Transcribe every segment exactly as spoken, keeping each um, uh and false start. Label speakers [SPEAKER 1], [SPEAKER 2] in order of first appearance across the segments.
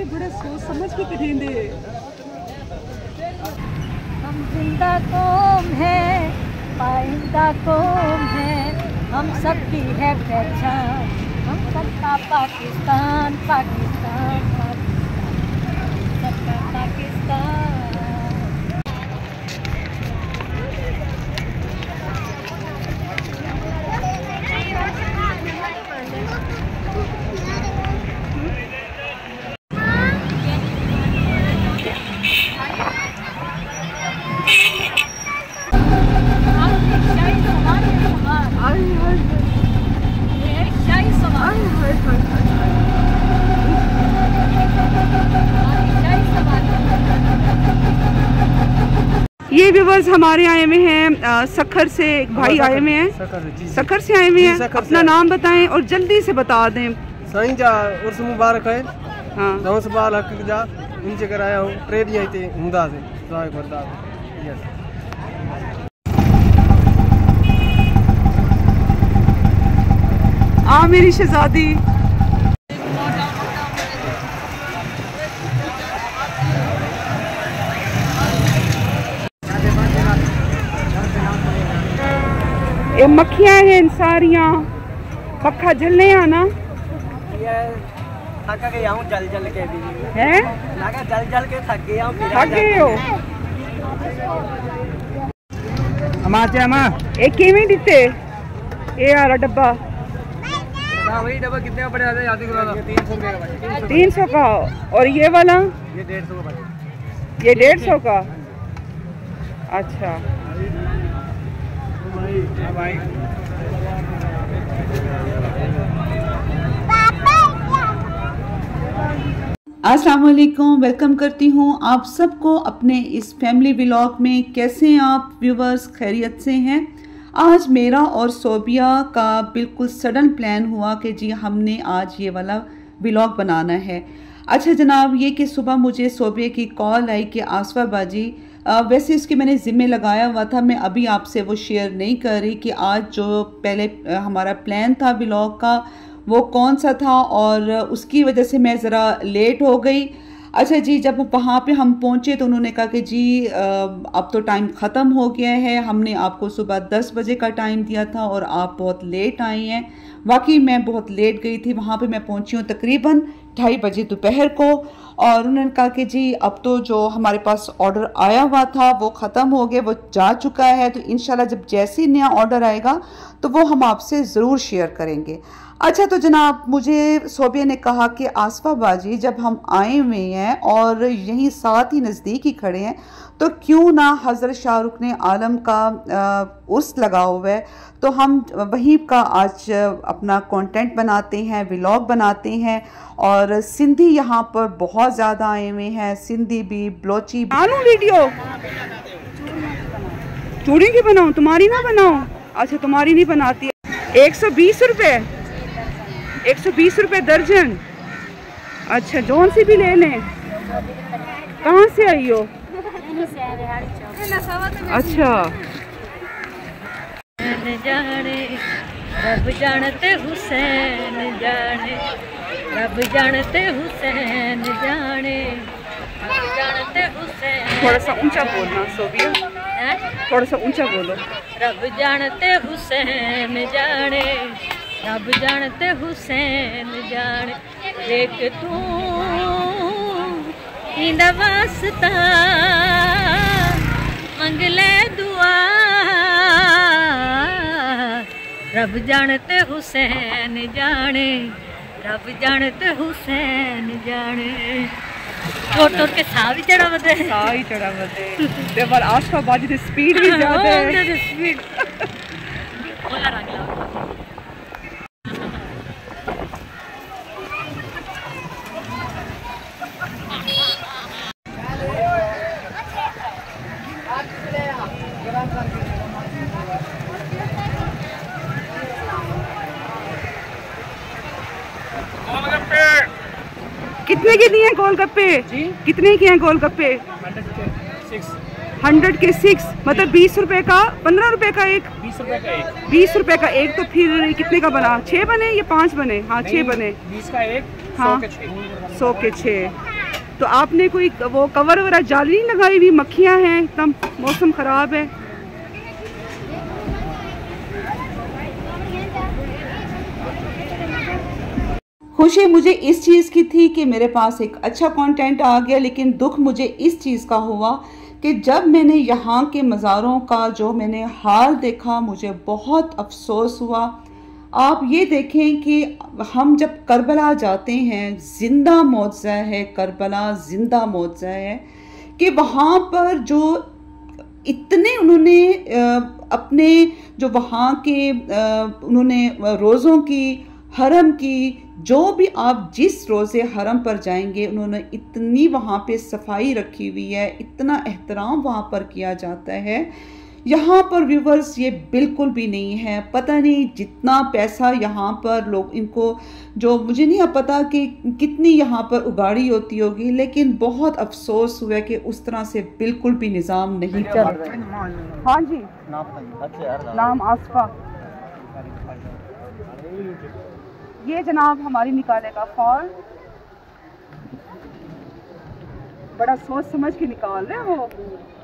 [SPEAKER 1] बड़े सोच समझ के करेंगे।
[SPEAKER 2] हम जिंदा कौम है, पाइंदा कौम है, हम सबकी है पहचान, हम सबका पाकिस्तान, पाकिस्तान, पाकिस्तान, सबका पाकिस्तान।
[SPEAKER 1] ये व्यूवर्स हमारे आए हुए हैं सखर से, एक भाई आए हुए हैं सखर से आए हुए हैं। अपना नाम बताएं और जल्दी से बता दें।
[SPEAKER 3] साईं जा उर्स मुबारक है।
[SPEAKER 1] हाँ
[SPEAKER 3] दस बाल हक जा इनसे कराया हूं ट्रेड ही थे हुंदा से दुआ करदा। यस
[SPEAKER 1] आ मेरी शहजादी। ये मक्खियाँ हैं सारियाँ, पक्का जलने आना
[SPEAKER 3] थक गया हूँ जल जल के भी
[SPEAKER 1] हैं,
[SPEAKER 3] लगा जल जल के थक गया हूँ।
[SPEAKER 1] थक गए हो?
[SPEAKER 3] हमारे अम्मा
[SPEAKER 1] एक किमें दीते ये यार डब्बा
[SPEAKER 3] वही डब्बा कितने का पड़ेगा याद करा दो। तीन सौ रुपये का।
[SPEAKER 1] तीन सौ का। और ये वाला
[SPEAKER 3] ये डेढ़ सौ का।
[SPEAKER 1] ये डेढ़ सौ का। अच्छा
[SPEAKER 3] भाई
[SPEAKER 1] अस्सलाम वालेकुम, वेलकम करती हूँ आप सबको अपने इस फैमिली व्लॉग में। कैसे हैं आप व्यूवर्स, खैरियत से हैं? आज मेरा और सोबिया का बिल्कुल सडन प्लान हुआ कि जी हमने आज ये वाला व्लॉग बनाना है। अच्छा जनाब, ये कि सुबह मुझे सोबिया की कॉल आई कि आसफा बाजी, आ, वैसे इसके मैंने ज़िम्मे लगाया हुआ था, मैं अभी आपसे वो शेयर नहीं कर रही कि आज जो पहले हमारा प्लान था व्लॉग का वो कौन सा था, और उसकी वजह से मैं ज़रा लेट हो गई। अच्छा जी, जब वहाँ पे हम पहुँचे तो उन्होंने कहा कि जी अब तो टाइम ख़त्म हो गया है, हमने आपको सुबह दस बजे का टाइम दिया था और आप बहुत लेट आई हैं। वाकई मैं बहुत लेट गई थी। वहाँ पे मैं पहुँची हूँ तकरीबन ढाई बजे दोपहर को, और उन्होंने कहा कि जी अब तो जो हमारे पास ऑर्डर आया हुआ था वो ख़त्म हो गया, वो जा चुका है, तो इंशाल्लाह जब जैसे ही नया ऑर्डर आएगा तो वो हम आपसे ज़रूर शेयर करेंगे। अच्छा तो जनाब, मुझे सोबिया ने कहा कि आसफा बाजी जब हम आए हुए हैं और यहीं साथ ही नज़दीक ही खड़े हैं तो क्यों ना हज़रत शाह रुख ने आलम का उर्स लगा हुआ है, तो हम वहीं का आज अपना कंटेंट बनाते हैं, व्लॉग बनाते हैं। और सिंधी यहाँ पर बहुत ज़्यादा आए हुए हैं, सिंधी भी, ब्लोची भी। आलू वीडियो चूड़ी की बनाऊँ, तुम्हारी ना बनाऊँ? अच्छा तुम्हारी नहीं बनाती। एक सौ बीस रुपये एक सौ बीस रुपये दर्जन। अच्छा जौन सी भी ले लें। कहाँ से आई हो? अच्छा
[SPEAKER 2] जाने रब जानते हुसैन जाने, रब जानते हुसैन जाने, रब जानते हुसैन।
[SPEAKER 1] थोड़ा सा ऊंचा बोलना सोबिया, थोड़ा सा ऊंचा बोलो।
[SPEAKER 2] रब जानते हुसैन जाने, रब जानते हुसैन जाने, देख तू इंदा वास्ता मंगले दुआ, रब जानते हुसैन जाने, रब जानते हुसैन जाने। टोट टोट के साह भी चढ़ा बदे,
[SPEAKER 1] साह ही चढ़ा बदे। ते पर आसफा बाजी दी स्पीड भी ज्यादा है।
[SPEAKER 2] स्पीड बोला रंग ला।
[SPEAKER 1] कितने के दिए गोलगप्पे? कितने के हैं गोलगप्पे? हंड्रेड के सिक्स, मतलब बीस रुपए का, पंद्रह रुपए का एक,
[SPEAKER 3] बीस रुपए का एक,
[SPEAKER 1] बीस रुपए का एक। तो फिर कितने का बना? छः बने या पाँच बने? हाँ छः बने।
[SPEAKER 3] बीस का एक,
[SPEAKER 1] हाँ
[SPEAKER 3] सौ के छः।
[SPEAKER 1] सौ के छः। तो आपने कोई वो कवर वगैरह जाली नहीं लगाई हुई? मक्खियाँ हैं, एकदम मौसम ख़राब है। खुशी मुझे इस चीज़ की थी कि मेरे पास एक अच्छा कंटेंट आ गया, लेकिन दुख मुझे इस चीज़ का हुआ कि जब मैंने यहाँ के मज़ारों का जो मैंने हाल देखा मुझे बहुत अफसोस हुआ। आप ये देखें कि हम जब करबला जाते हैं, ज़िंदा मौज़ा है करबला, ज़िंदा मौज़ा है कि वहाँ पर जो इतने उन्होंने अपने जो वहाँ के उन्होंने रोज़ों की, हरम की, जो भी आप जिस रोज़े हरम पर जाएंगे उन्होंने इतनी वहाँ पे सफाई रखी हुई है, इतना एहतराम वहाँ पर किया जाता है। यहाँ पर व्यूवर्स ये बिल्कुल भी नहीं है। पता नहीं जितना पैसा यहाँ पर लोग इनको, जो मुझे नहीं पता कि कितनी यहाँ पर उगाड़ी होती होगी, लेकिन बहुत अफसोस हुआ कि उस तरह से बिल्कुल भी निज़ाम नहीं चल रहा है। हाँ जी, नाम आसफा। ये जनाब हमारी निकाले का फॉल, बड़ा सोच समझ के निकाल रहे हैं वो।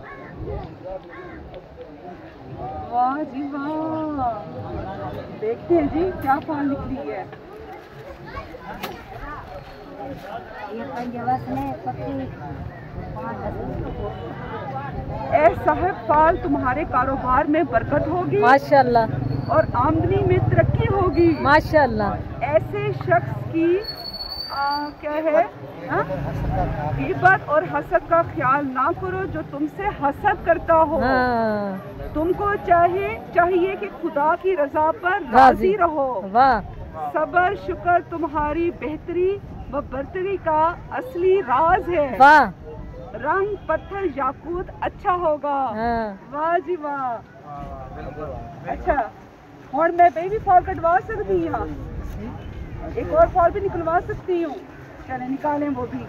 [SPEAKER 1] वाह जी वाह, देखते हैं जी क्या फॉल निकली है। ए साहब फॉल, तुम्हारे कारोबार में बरकत होगी
[SPEAKER 2] माशाल्लाह,
[SPEAKER 1] और आमदनी में तरक्की होगी
[SPEAKER 2] माशाल्लाह।
[SPEAKER 1] ऐसे शख्स की आ, क्या है गीबत और हसद का ख्याल ना करो जो तुमसे हसद करता हो।
[SPEAKER 2] हाँ।
[SPEAKER 1] तुमको चाहिए चाहिए कि खुदा की रजा पर राजी रहो।
[SPEAKER 2] वाह।
[SPEAKER 1] सबर शुक्र तुम्हारी बेहतरी व बरतरी का असली राज है।
[SPEAKER 2] वाह।
[SPEAKER 1] रंग पत्थर याकूत अच्छा होगा।
[SPEAKER 2] हाँ।
[SPEAKER 1] वाह जी वाह। अच्छा, और मैं बेबी फॉल कटवा सकती हूँ, एक और फॉल भी निकलवा सकती हूँ। चले निकालें वो भी।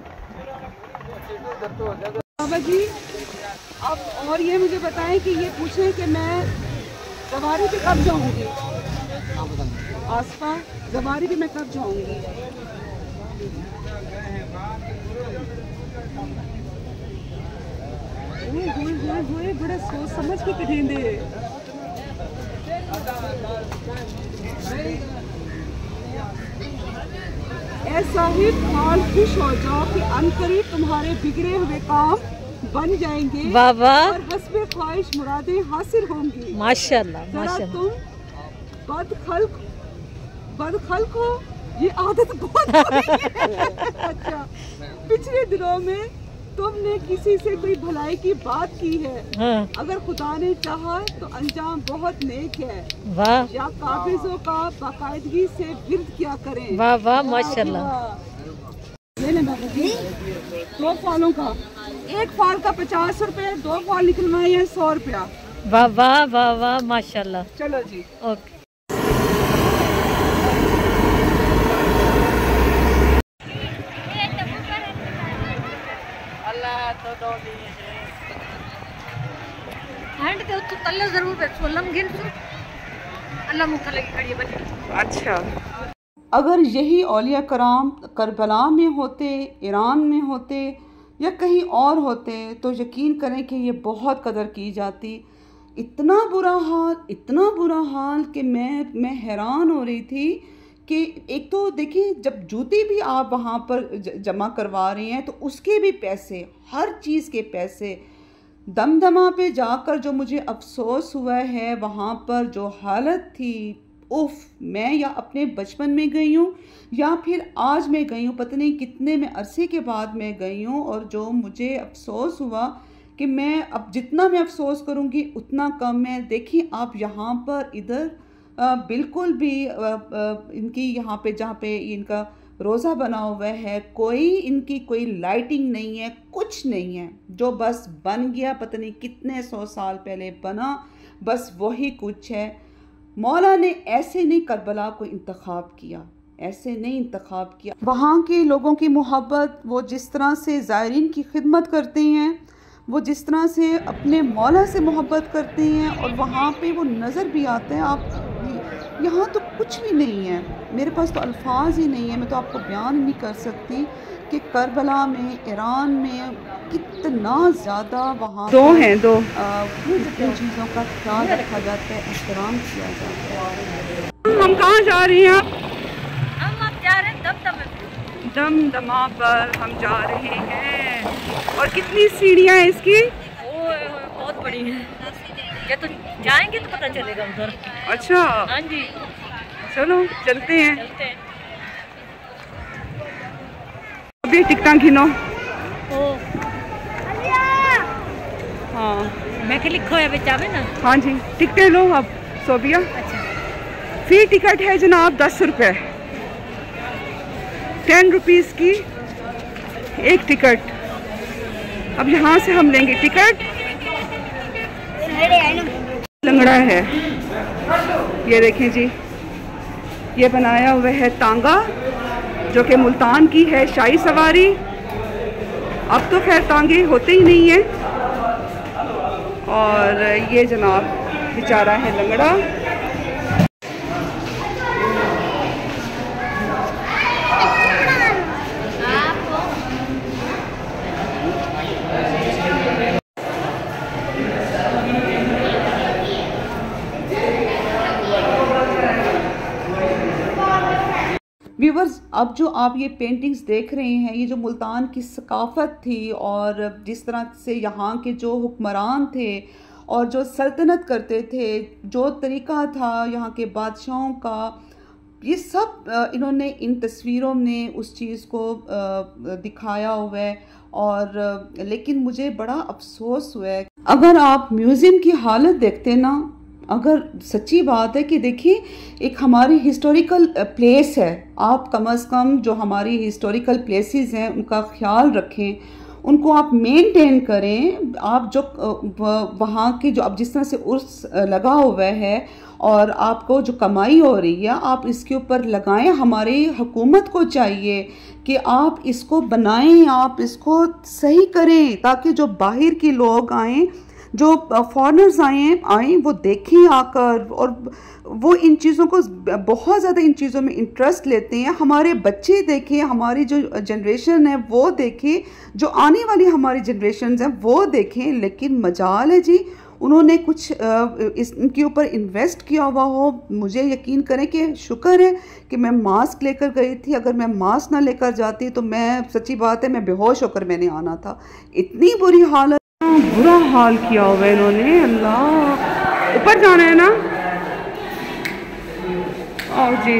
[SPEAKER 1] बाबा जी अब और ये मुझे बताएं कि ये पूछें कि मैं जवारी पे कब जाऊंगी? आसपा जवारी पे मैं कब जाऊंगी? हुए हुए हुए बड़ा सोच समझ के कटेंगे। ऐसा ही हाल खुश हो जाओ कि अनकरीब तुम्हारे बिगड़े हुए काम बन जाएंगे। वाह वाह। और हस्बे ख्वाहिश मुरादें हासिल होंगी। माशाल्लाह माशाल्लाह। तुम बदखल्क बदखल्क हो, ये आदत बहुत बुरी है। अच्छा, पिछले दिनों में तुमने किसी से कोई भलाई की बात की है। हाँ। अगर खुदा ने चाहा तो अंजाम बहुत नेक है। वाह। या काबिजों का बाकायदगी से विर्द किया करें। वाह वाह माशाल्लाह। दो फॉलों का, एक फॉल का पचास रुपए, दो फॉल निकलवाए हैं सौ रुपया। वाह वाह वाह वाह माशाल्लाह। चलो जी, ओके। अच्छा, अगर यही औलिया कराम करबला में होते, ईरान में होते या कहीं और होते तो यकीन करें कि ये बहुत कदर की जाती। इतना बुरा हाल, इतना बुरा हाल कि मैं मैं हैरान हो रही थी कि एक तो देखिए जब जूती भी आप वहाँ पर जमा करवा रही हैं तो उसके भी पैसे, हर चीज़ के पैसे। दम दमा पे जाकर जो मुझे अफसोस हुआ है, वहाँ पर जो हालत थी, उफ, मैं या अपने बचपन में गई हूँ या फिर आज मैं गई हूँ, पता नहीं कितने में अरसे के बाद मैं गई हूँ। और जो मुझे अफसोस हुआ कि मैं अब जितना मैं अफसोस करूँगी उतना कम है। देखिए आप यहाँ पर इधर आ, बिल्कुल भी आ, आ, इनकी यहाँ पे जहाँ पे इनका रोज़ा बना हुआ है, कोई इनकी कोई लाइटिंग नहीं है, कुछ नहीं है। जो बस बन गया, पता नहीं कितने सौ साल पहले बना, बस वही कुछ है। मौला ने ऐसे नहीं करबला को इंतखाब किया, ऐसे नहीं इंतखाब किया। वहाँ के लोगों की मोहब्बत, वो जिस तरह से ज़ायरीन की खिदमत करते हैं, वो जिस तरह से अपने मौला से मोहब्बत करते हैं, और वहाँ पे वो नज़र भी आते हैं। आप यहाँ तो कुछ भी नहीं है, मेरे पास तो अल्फाज ही नहीं है, मैं तो आपको बयान नहीं कर सकती कि करबला में, ईरान में कितना ज़्यादा वहाँ दो हैं दो इन चीज़ों का ख्याल रखा जाता है, एहतराम किया जाता है। हम कहाँ जा रही हैं?
[SPEAKER 2] हम अब जा रहे हैं दम दमा
[SPEAKER 1] दम दमा पर हम जा रहे हैं। और कितनी सीढ़ियाँ हैं इसकी?
[SPEAKER 2] ओए बहुत बड़ी है, ये तो जाएंगे तो पता चलेगा उधर।
[SPEAKER 1] अच्छा
[SPEAKER 2] हाँ जी,
[SPEAKER 1] चलो चलते हैं।
[SPEAKER 2] चलते हैं।
[SPEAKER 1] अभी टिकटा गिनो।
[SPEAKER 2] ओ
[SPEAKER 1] हाँ
[SPEAKER 2] मैं के लिखो है बेचावे ना।
[SPEAKER 1] हाँ जी, टिकटें लो अब सोबिया।
[SPEAKER 2] अच्छा,
[SPEAKER 1] फी टिकट है जनाब दस रुपये, टेन रुपीज़ की एक टिकट। अब यहाँ से हम लेंगे टिकट। लंगड़ा है, ये देखें जी, ये बनाया हुआ है तांगा, जो कि मुल्तान की है शाही सवारी। अब तो खैर तांगे होते ही नहीं हैं। और ये जनाब बेचारा है लंगड़ा। व्यूवर्स, अब जो आप ये पेंटिंग्स देख रहे हैं, ये जो मुल्तान की सकाफ़त थी और जिस तरह से यहाँ के जो हुक्मरान थे और जो सल्तनत करते थे, जो तरीक़ा था यहाँ के बादशाहों का, ये सब इन्होंने इन तस्वीरों में उस चीज़ को दिखाया हुआ है। और लेकिन मुझे बड़ा अफसोस हुआ है, अगर आप म्यूज़ियम की हालत देखते ना, अगर सच्ची बात है कि देखिए एक हमारी हिस्टोरिकल प्लेस है, आप कम अज़ कम जो हमारी हिस्टोरिकल प्लेसेस हैं उनका ख्याल रखें, उनको आप मेंटेन करें। आप जो वहाँ की जो अब जिस तरह से उर्स लगा हुआ है और आपको जो कमाई हो रही है आप इसके ऊपर लगाएं। हमारी हुकूमत को चाहिए कि आप इसको बनाएं, आप इसको सही करें, ताकि जो बाहर के लोग आएँ, जो फॉरेनर्स आए आए वो देखें आकर, और वो इन चीज़ों को बहुत ज़्यादा इन चीज़ों में इंटरेस्ट लेते हैं। हमारे बच्चे देखें, हमारी जो जनरेशन है वो देखें, जो आने वाली हमारी जनरेशन हैं वो देखें। लेकिन मजाल है जी, उन्होंने कुछ इस इनके ऊपर इन्वेस्ट किया हुआ हो। मुझे यकीन करें कि शुक्र है कि मैं मास्क लेकर गई थी। अगर मैं मास्क ना लेकर जाती तो मैं, सच्ची बात है, मैं बेहोश होकर मैंने आना था। इतनी बुरी हालत, बुरा हाल किया हुआ है इन्होंने। अल्लाह, ऊपर जाना है ना? आओ जी,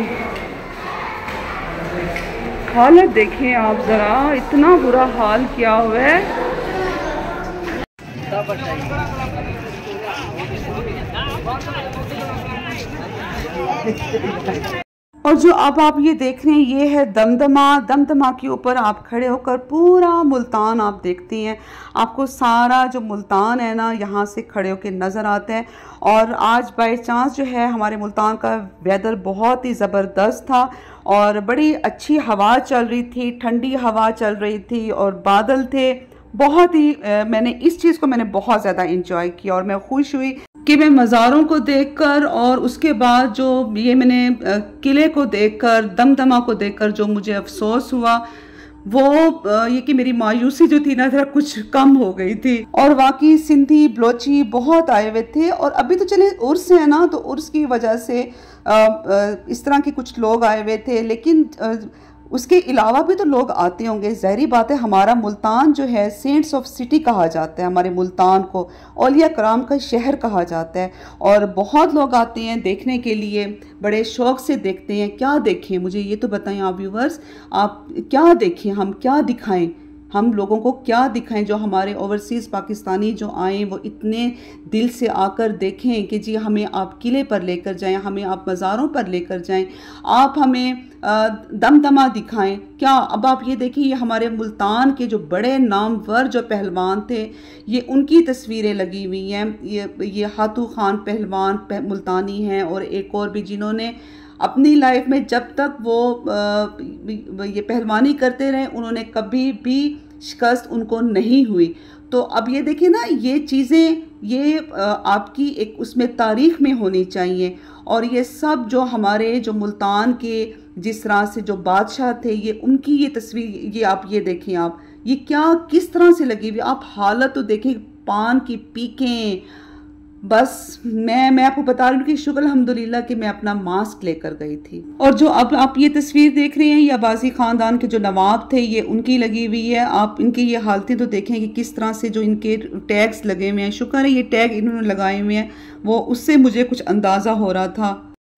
[SPEAKER 1] हालत देखें आप ज़रा, इतना बुरा हाल किया हुआ है। और जो अब आप ये देख रहे हैं ये है दमदमा। दमदमा के ऊपर आप खड़े होकर पूरा मुल्तान आप देखती हैं, आपको सारा जो मुल्तान है ना यहाँ से खड़े होकर नज़र आता है। और आज बाय चांस जो है हमारे मुल्तान का वेदर बहुत ही ज़बरदस्त था और बड़ी अच्छी हवा चल रही थी, ठंडी हवा चल रही थी और बादल थे। बहुत ही आ, मैंने इस चीज़ को मैंने बहुत ज़्यादा इंजॉय किया और मैं खुश हुई कि मैं मज़ारों को देखकर और उसके बाद जो ये मैंने किले को देखकर, दमदमा को देखकर जो मुझे अफसोस हुआ वो ये कि मेरी मायूसी जो थी ना ज़रा कुछ कम हो गई थी। और वाकई सिंधी बलोची बहुत आए हुए थे। और अभी तो चले उर्स है ना, तो उर्स की वजह से इस तरह के कुछ लोग आए हुए थे, लेकिन उसके अलावा भी तो लोग आते होंगे। ज़ाहिर बात है, हमारा मुल्तान जो है सेंट्स ऑफ सिटी कहा जाता है, हमारे मुल्तान को औलिया कराम का शहर कहा जाता है। और बहुत लोग आते हैं देखने के लिए, बड़े शौक़ से देखते हैं। क्या देखें, मुझे ये तो बताएं आप व्यूवर्स, आप क्या देखें, हम क्या दिखाएं, हम लोगों को क्या दिखाएं? जो हमारे ओवरसीज़ पाकिस्तानी जो आएँ वो इतने दिल से आकर देखें कि जी हमें आप किले पर लेकर जाएं, हमें आप मज़ारों पर लेकर जाएं, आप हमें दमदमा दिखाएं। क्या अब आप ये देखिए, ये हमारे मुल्तान के जो बड़े नामवर जो पहलवान थे, ये उनकी तस्वीरें लगी हुई हैं। ये ये हाथू खान पहलवान पह, मुल्तानी हैं, और एक और भी जिन्होंने अपनी लाइफ में जब तक वो ये पहलवानी करते रहे उन्होंने कभी भी शिकस्त उनको नहीं हुई। तो अब ये देखिए ना, ये चीज़ें ये आपकी एक उसमें तारीख में होनी चाहिए। और ये सब जो हमारे जो मुल्तान के जिस तरह से जो बादशाह थे, ये उनकी ये तस्वीर, ये आप ये देखें, आप ये क्या किस तरह से लगी हुई, आप हालत तो देखें, पान की पीकें। बस मैं मैं आपको बता रही हूँ कि शुक्र अल्हम्दुलिल्लाह कि मैं अपना मास्क लेकर गई थी। और जो अब आप ये तस्वीर देख रहे हैं, ये अब्बासी ख़ानदान के जो नवाब थे, ये उनकी लगी हुई है। आप इनकी ये हालतें तो देखें कि किस तरह से जो इनके टैग्स लगे हुए हैं। शुक्र है ये टैग इन्होंने लगाए हुए हैं, वो उससे मुझे कुछ अंदाज़ा हो रहा था।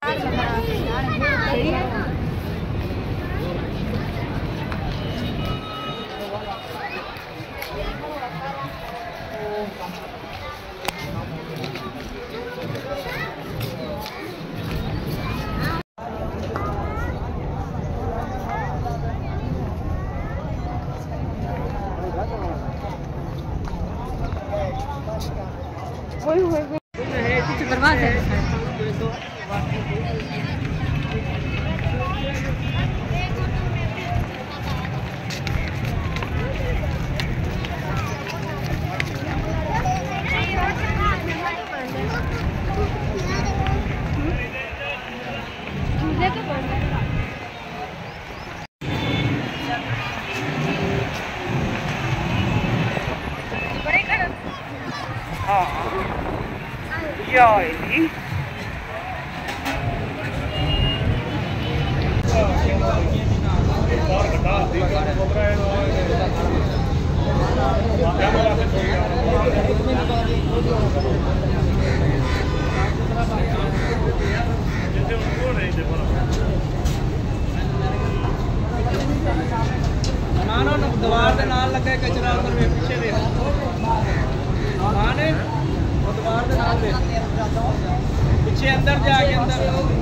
[SPEAKER 3] दीवार के नाल लगे कचरा अंदर में पीछे दे माने वो दीवार के नाल दे पीछे अंदर जाके अंदर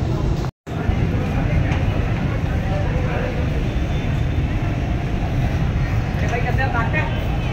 [SPEAKER 3] भाई कहते हैं काटे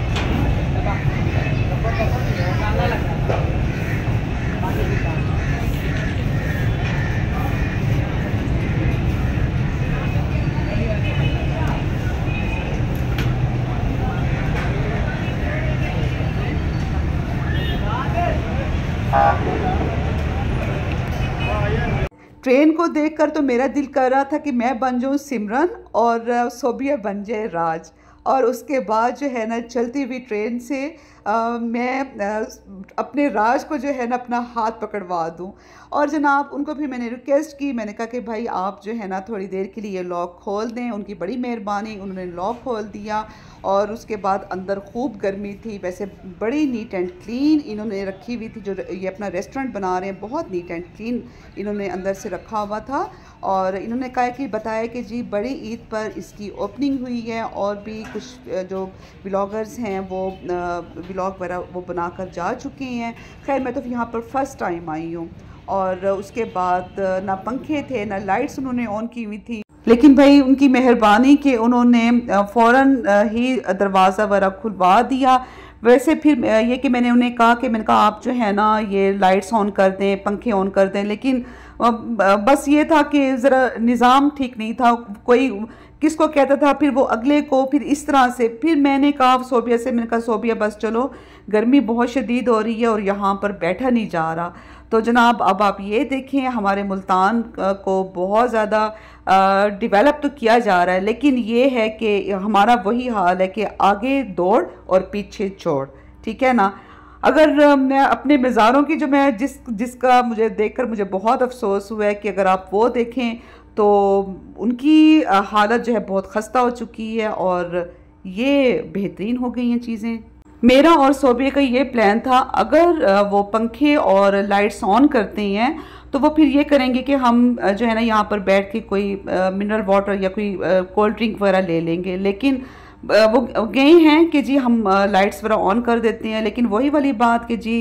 [SPEAKER 1] ट्रेन को देखकर तो मेरा दिल कर रहा था कि मैं बन जाऊँ सिमरन और सोबिया बन जाए राज, और उसके बाद जो है ना चलती हुई ट्रेन से आ, मैं आ, अपने राज को जो है ना अपना हाथ पकड़वा दूं। और जनाब उनको भी मैंने रिक्वेस्ट की, मैंने कहा कि भाई आप जो है ना थोड़ी देर के लिए लॉक खोल दें। उनकी बड़ी मेहरबानी, उन्होंने लॉक खोल दिया। और उसके बाद अंदर खूब गर्मी थी, वैसे बड़ी नीट एंड क्लीन इन्होंने रखी हुई थी। जो ये अपना रेस्टोरेंट बना रहे हैं, बहुत नीट एंड क्लीन इन्होंने अंदर से रखा हुआ था। और इन्होंने कहा कि बताया कि जी बड़ी ईद पर इसकी ओपनिंग हुई है, और भी कुछ जो ब्लॉगर्स हैं वो ब्लॉग वगैरह वो बनाकर जा चुके हैं। खैर मैं तो यहाँ पर फर्स्ट टाइम आई हूँ। और उसके बाद ना पंखे थे ना लाइट्स उन्होंने ऑन की हुई थी, लेकिन भाई उनकी मेहरबानी कि उन्होंने फ़ौरन ही दरवाज़ा वगैरह खुलवा दिया। वैसे फिर ये कि मैंने उन्हें कहा कि मैंने कहा आप जो है ना ये लाइट्स ऑन कर दें, पंखे ऑन कर दें, लेकिन बस ये था कि ज़रा निज़ाम ठीक नहीं था। कोई किसको कहता था, फिर वो अगले को, फिर इस तरह से। फिर मैंने कहा सोबिया से, मैंने कहा सोबिया बस चलो, गर्मी बहुत शदीद हो रही है और यहाँ पर बैठा नहीं जा रहा। तो जनाब अब आप ये देखें, हमारे मुल्तान को बहुत ज़्यादा डेवलप तो किया जा रहा है, लेकिन ये है कि हमारा वही हाल है कि आगे दौड़ और पीछे छोड़, ठीक है ना। अगर मैं अपने मज़ारों की जो मैं जिस जिसका मुझे देखकर मुझे बहुत अफसोस हुआ है कि अगर आप वो देखें तो उनकी हालत जो है बहुत खस्ता हो चुकी है, और ये बेहतरीन हो गई हैं चीज़ें। मेरा और सोबिया का ये प्लान था, अगर वो पंखे और लाइट्स ऑन करते हैं तो वो फिर ये करेंगे कि हम जो है ना यहाँ पर बैठ के कोई मिनरल वाटर या कोई कोल्ड ड्रिंक वगैरह ले लेंगे। लेकिन वो गए हैं कि जी हम लाइट्स वगैरह ऑन कर देते हैं, लेकिन वही वाली बात कि जी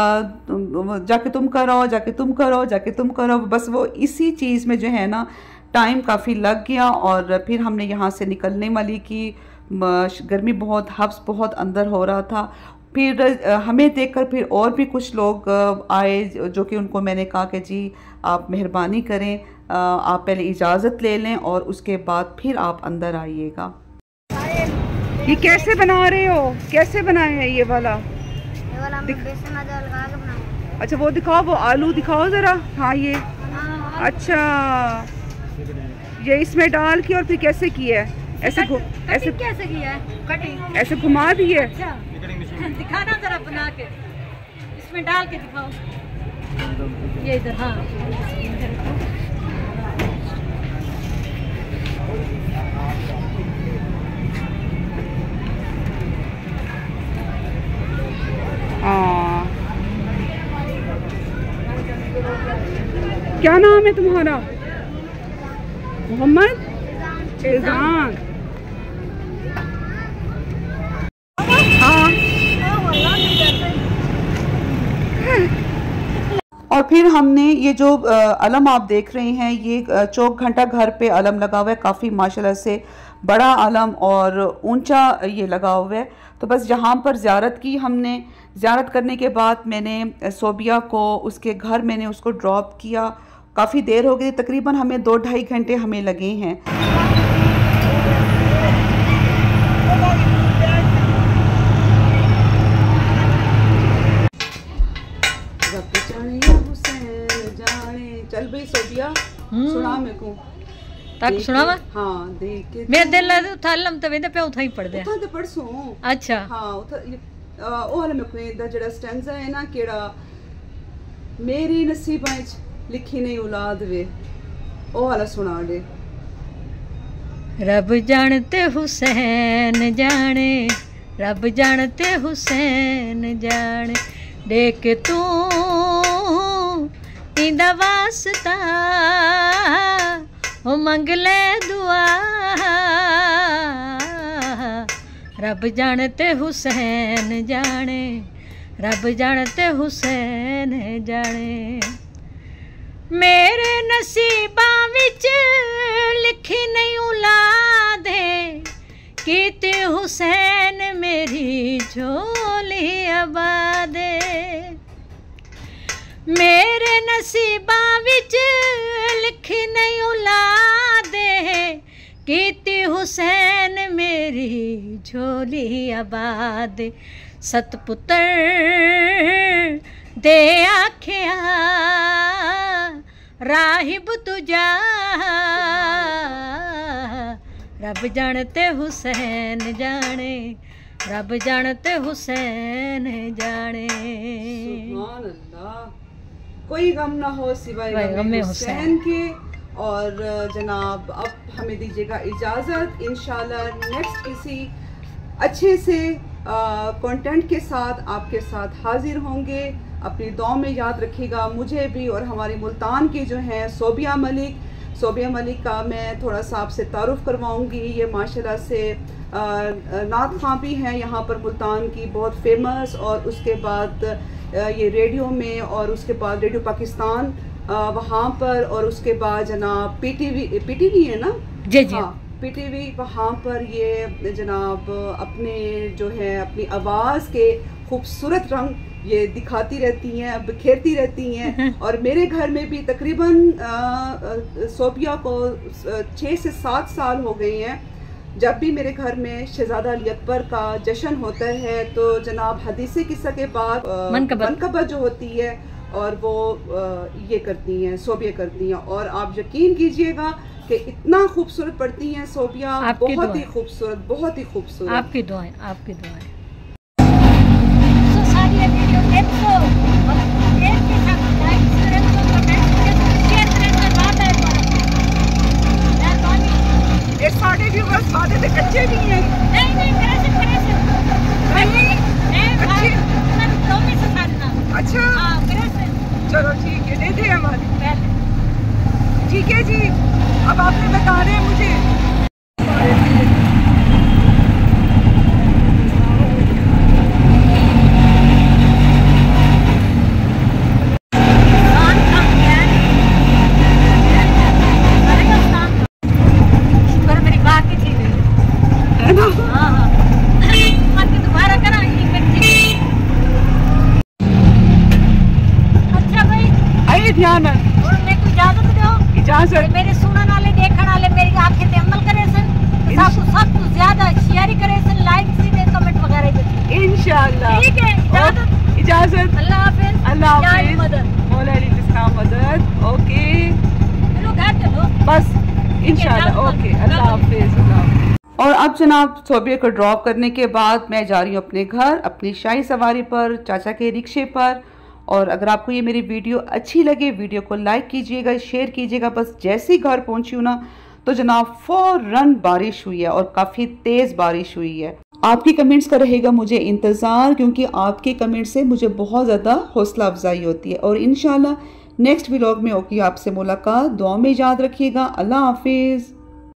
[SPEAKER 1] जाके तुम करो, जाके तुम करो, जाके तुम करो, बस वो इसी चीज़ में जो है ना टाइम काफ़ी लग गया। और फिर हमने यहाँ से निकलने वाली की, गर्मी बहुत, हब्स बहुत अंदर हो रहा था। फिर हमें देखकर फिर और भी कुछ लोग आए, जो कि उनको मैंने कहा कि जी आप मेहरबानी करें, आप पहले इजाज़त ले लें और उसके बाद फिर आप अंदर आइएगा। ये कैसे बना रहे हो? कैसे बनाए हैं ये वाला?
[SPEAKER 4] ये वाला हमने बेसन में डाल लगा के बनाया।
[SPEAKER 1] अच्छा वो दिखाओ, वो आलू दिखाओ जरा। हाँ ये अच्छा, ये इसमें डाल के और फिर कैसे किया है? ऐसे ऐसे
[SPEAKER 2] कैसे किया है? कटिंग
[SPEAKER 1] ऐसे घुमा दिए।
[SPEAKER 2] अच्छा दिखाना जरा बना के, इसमें डाल के दिखाओ। ये इधर, हाँ
[SPEAKER 1] हाँ। क्या नाम है तुम्हारा? मोहम्मद इल्जाम। हाँ। और फिर हमने ये जो अलम आप देख रहे हैं, ये चौक घंटा घर पे अलम लगा हुआ है, काफ़ी माशाल्लाह से बड़ा अलम और ऊंचा ये लगा हुआ है। तो बस यहाँ पर ज़ियारत की हमने। ज़ियारत करने के बाद मैंने सोबिया को उसके घर मैंने उसको ड्रॉप किया। काफ़ी देर हो गई, तकरीबन हमें दो ढाई घंटे हमें लगे हैं। चल भाई सोबिया सुना मेरे को
[SPEAKER 2] तक सुनावा।
[SPEAKER 1] हाँ देख के
[SPEAKER 2] मेरे दिल ला उठा लम तवे ते पे उठा ही पढ़ दे।
[SPEAKER 1] उठा ते पढ़सो।
[SPEAKER 2] अच्छा
[SPEAKER 1] हाँ उठा ਉਹ ਵਾਲਾ ਮੇਰੇ ਕੋਲ ਦਾ ਜਿਹੜਾ ਸਟੈਂਜ਼ਾ ਹੈ ਨਾ, ਕਿਹੜਾ ਮੇਰੀ ਨਸੀਬਾਂ ਵਿੱਚ ਲਿਖੀ ਨਹੀਂ ਔਲਾਦ ਵੇ, ਉਹ ਵਾਲਾ ਸੁਣਾ ਦੇ।
[SPEAKER 2] रब जानते हुसैन जाने, रब जानते हुसैन जाने, देख तू इंदा वास्ता ओ मंग ले दुआ। रब जानते हुसैन जाने, रब जानते हुसैन जाने, मेरे नसीबां विच लिखी नहीं औलाद कीते हुसैन मेरी झोली आबाद। मेरे नसीबां विच लिखी नहीं औलाद कीते हुसैन मेरी झोली आबाद। सतपुत्र दे आखिया राहिब तुझा, रब जानते हुसैन जाने, रब जानते हुसैन जाने।
[SPEAKER 1] सुभान अल्लाह, कोई गम ना हो सिवाय गम हुसैन के। और जनाब अब हमें दीजिएगा इजाज़त, इंशाल्लाह नेक्स्ट किसी अच्छे से कंटेंट के साथ आपके साथ हाजिर होंगे। अपनी दुआ में याद रखिएगा मुझे भी और हमारी मुल्तान की जो है सोबिया मलिक, सोबिया मलिक का मैं थोड़ा सा आपसे तारुफ करवाऊंगी। ये माशाल्लाह से नात खां भी हैं यहाँ पर मुल्तान की, बहुत फेमस। और उसके बाद ये रेडियो में, और उसके बाद रेडियो पाकिस्तान वहाँ पर, और उसके बाद जनाब पीटीवी, पीटीवी है ना
[SPEAKER 2] जी जी,
[SPEAKER 1] हाँ पीटीवी, वहाँ पर ये जनाब अपने जो है अपनी आवाज़ के खूबसूरत रंग ये दिखाती रहती हैं, बिखेरती रहती हैं। और मेरे घर में भी तकरीबन सोबिया को छः से सात साल हो गए हैं। जब भी मेरे घर में शहजादा अली अकबर का जश्न होता है तो जनाब हदीसे किस्सा के बाद मनकबत जो होती है और वो ये करती हैं, सोबिया करती हैं। और आप यकीन कीजिएगा कि इतना खूबसूरत पढ़ती हैं सोबिया, बहुत ही खूबसूरत, बहुत ही खूबसूरत।
[SPEAKER 2] आपकी दुआएं, आपकी दुआएं।
[SPEAKER 1] ये सारे व्यूअर्स सारे तो कच्चे भी हैं।
[SPEAKER 2] नहीं नहीं फ्रेश फ्रेश
[SPEAKER 1] अच्छे
[SPEAKER 2] तो में से खाना।
[SPEAKER 1] अच्छा
[SPEAKER 2] हां फ्रेश।
[SPEAKER 1] चलो ठीक है, दे दे हमारी पहले। ठीक है जी, अब आपने बता रहे हैं मुझे ध्यान और मेरे को इजाजत दो। इजाजत मेरे सुनने वाले देखने वाले मेरी आंखें ते अमल करे सन।
[SPEAKER 2] साकू सब कुछ ज्यादा शेयर करे से लाइक से दे कमेंट वगैरह दे
[SPEAKER 1] इंशाल्लाह।
[SPEAKER 2] ठीक है, इजाजत
[SPEAKER 1] इजाजत।
[SPEAKER 2] अल्लाह हाफिज।
[SPEAKER 1] अल्लाह हाफिज।
[SPEAKER 2] मदद
[SPEAKER 1] मौला अली जिसका मदद। ओके
[SPEAKER 2] चलो घर चलो
[SPEAKER 1] बस इंशाल्लाह। ओके अल्लाह हाफिज। और अब जनाब सोबिया को ड्रॉप करने के बाद मैं जा रही हूँ अपने घर अपनी शाही सवारी पर, चाचा के रिक्शे पर। और अगर आपको ये मेरी वीडियो अच्छी लगे, वीडियो को लाइक कीजिएगा, शेयर कीजिएगा। बस जैसे ही घर पहुँची हूँ ना तो जनाब फौरन बारिश हुई है और काफ़ी तेज़ बारिश हुई है। आपकी कमेंट्स का रहेगा मुझे इंतज़ार, क्योंकि आपके कमेंट्स से मुझे बहुत ज़्यादा हौसला अफजाई होती है। और इंशाल्लाह नेक्स्ट व्लॉग में होगी आपसे मुलाकात। दुआ में याद रखिएगा। अल्लाह हाफिज़।